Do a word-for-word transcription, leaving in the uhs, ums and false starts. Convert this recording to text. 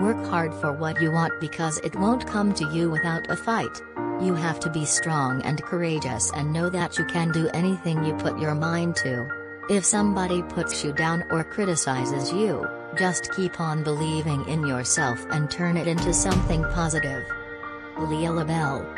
Work hard for what you want because it won't come to you without a fight. You have to be strong and courageous and know that you can do anything you put your mind to. If somebody puts you down or criticizes you, just keep on believing in yourself and turn it into something positive. Leah Labelle.